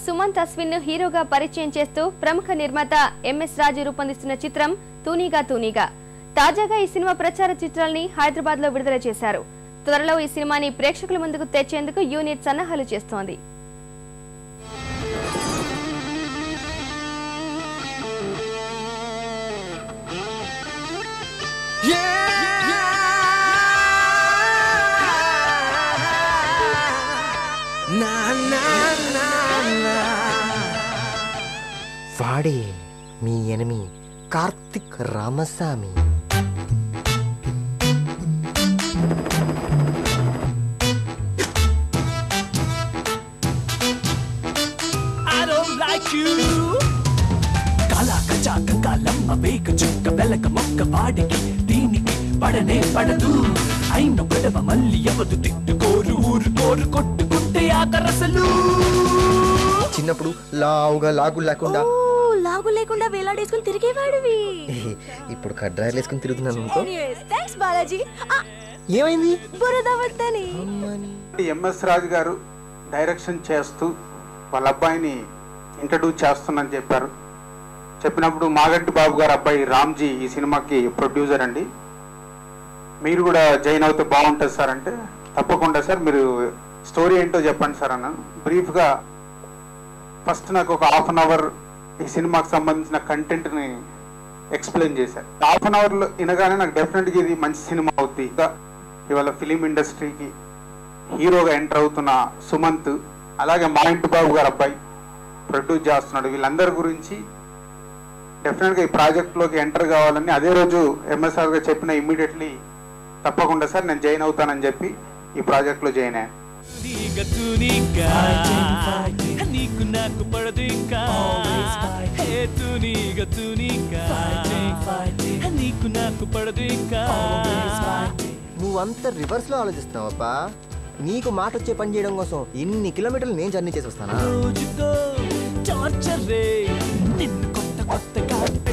సుమంత్ అశ్విన్ ను హీరోగా పరిచయం చేస్తూ ప్రముఖ నిర్మాత M.S.Reddy రూపొందిస్తున్న చిత్రం తూనీగా తూనీగా. తాజాగా ఈ సినిమా ప్రచార చిత్రాల్ని హైదరాబాద్ లో విడుదల చేశారు. త్వరలో ఈ సినిమాని ప్రేక్షకుల ముందుకు తెచ్చేందుకు యూనిట్ సన్నాహాలు చేస్తోంది. వాడే మీ ఎనిమి కార్తిక్ రామస్వామి. కాలమ్మ వేక చుక్క వెలక మొక్క వాడికి దీనికి పడనే పడదు. అయిన గొడవ మళ్ళీ ఎవరు తిట్టుకోరు ఊరుకోరు కొట్టుకుంటే ఆకరసలు. చిన్నప్పుడు లావుగా లాగు లేకుండా వేలాడేసుకుని తిరిగేవాడివి. ఇప్పుడు కడ్రాయలు వేసుకుని తిరుగుతున్నాను. ఏమైంది? M.S.Reddy గారు డైరెక్షన్ చేస్తూ వాళ్ళ అబ్బాయిని ఇంట్రడ్యూస్ చేస్తున్నని చెప్పారు. చెప్పినప్పుడు మాగంటి బాబు గారు అబ్బాయి రామ్జీ ఈ సినిమాకి ప్రొడ్యూసర్ అండి, మీరు కూడా జాయిన్ అవుతే బాగుంటుంది సార్ అంటే, తప్పకుండా సార్ మీరు స్టోరీ ఏంటో చెప్పండి సార్ అన్నాను. బ్రీఫ్గా ఫస్ట్ నాకు ఒక హాఫ్ అన్ అవర్ ఈ సినిమాకి సంబంధించిన కంటెంట్ని ఎక్స్ప్లెయిన్ చేశారు. హాఫ్ అన్ అవర్లో వినగానే నాకు డెఫినెట్గా ఇది మంచి సినిమా అవుద్ది. ఇవాళ ఫిలిం ఇండస్ట్రీకి హీరోగా ఎంటర్ అవుతున్న సుమంత్, అలాగే మాగంటి బాబు గారు అబ్బాయి ప్రొడ్యూస్ చేస్తున్నాడు. వీళ్ళందరి గురించి డెఫినెట్గా ఈ ప్రాజెక్ట్లోకి ఎంటర్ కావాలని అదే రోజు M.S.Reddy గారు చెప్పిన ఇమ్మీడియట్లీ తప్పకుండా సార్ నేను జాయిన్ అవుతానని చెప్పి ఈ ప్రాజెక్ట్లో జాయిన్ అయ్యాను. నువ్వంత రివర్స్ లో ఆలోచిస్తున్నావప్పా. నీకు మాట వచ్చే పని చేయడం కోసం ఇన్ని కిలోమీటర్లు నేను జర్నీ చేసి వస్తానా?